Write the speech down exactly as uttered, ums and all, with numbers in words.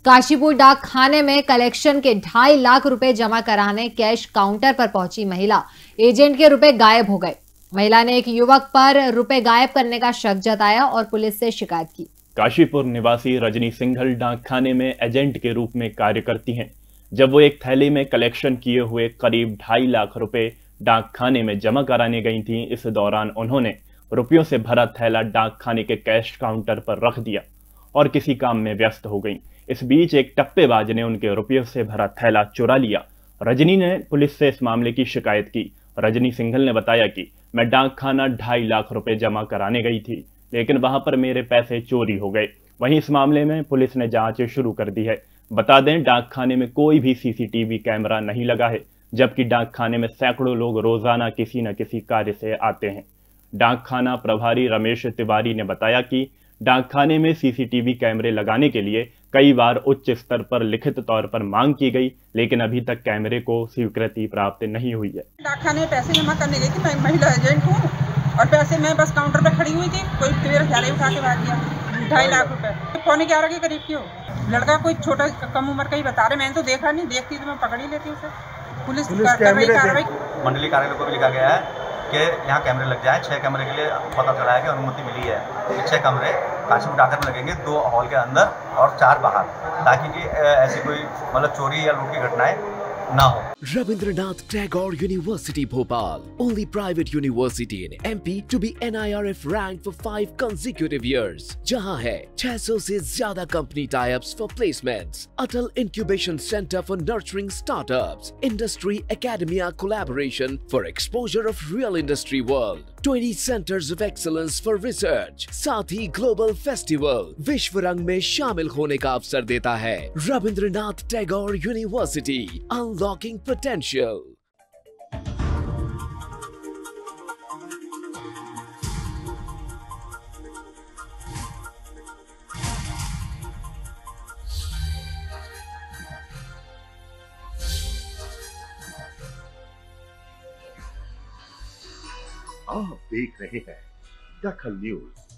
काशीपुर डाक खाने में कलेक्शन के ढाई लाख रुपए जमा कराने कैश काउंटर पर पहुंची महिला, एजेंट के रुपए गायब हो गए। महिला ने एक युवक पर रुपए गायब करने का शक जताया और पुलिस से शिकायत की। काशीपुर निवासी रजनी सिंघल डाक खाने में एजेंट के रूप में कार्य करती हैं। जब वो एक थैली में कलेक्शन किए हुए करीब ढाई लाख रुपए डाक खाने में जमा कराने गई थीं, इस दौरान उन्होंने रुपयों से भरा थैला डाक खाने के कैश काउंटर पर रख दिया और किसी काम में व्यस्त हो गईं। इस बीच एक टप्पेबाज ने उनके रुपयों से भरा थैला चुरा लिया। रजनी ने पुलिस से इस मामले की शिकायत की। रजनी सिंघल ने बताया कि मैं डाक खाना ढाई लाख रुपए जमा कराने गई थी, लेकिन वहां पर मेरे पैसे चोरी हो गए। वहीं इस मामले में पुलिस ने जांच शुरू कर दी है। बता दें, डाक खाने में कोई भी सीसीटीवी कैमरा नहीं लगा है, जबकि डाक खाने में सैकड़ों लोग रोजाना किसी न किसी कार्य से आते हैं। डाक खाना प्रभारी रमेश तिवारी ने बताया कि डाक खाने में सीसीटीवी कैमरे लगाने के लिए कई बार उच्च स्तर पर लिखित तौर पर मांग की गई, लेकिन अभी तक कैमरे को स्वीकृति प्राप्त नहीं हुई है। डाक खाने में पैसे जमा करने गई थी, मैं महिला एजेंट हूँ और पैसे मैं बस काउंटर पे खड़ी हुई थी, कोई मेरे ख्याल उठा के भाग गया ढाई लाख रुपए। पौने ग्यारह के करीब की हो। लड़का कोई छोटा कम उम्र का ही बता रहे, मैंने तो देखा नहीं, देखती तो मैं पकड़ ही लेती उसे। पुलिस कार्रवाई मंडली कार्यालय को भी लिखा गया है कि यहाँ कैमरे लग जाए। छह कैमरे के लिए पता चला है कि अनुमति मिली है कि छह कैमरे काशीपुर डाकघर में लगेंगे, दो हॉल के अंदर और चार बाहर, ताकि कि ऐसी कोई मतलब चोरी या लूट की घटनाएं ना हो। Rabindranath Tagore University Bhopal, only private university in M P to be N I R F ranked for five consecutive years, जहां है छह सौ से ज्यादा company tie-ups for placements, Atal Incubation Center for nurturing startups, Industry Academia collaboration for exposure of real industry world, twenty centers of excellence for research, साथ ही global festival विश्व रंग में शामिल होने का अवसर देता है। Rabindranath Tagore University, unlocking potential. आप देख रहे हैं दखल न्यूज।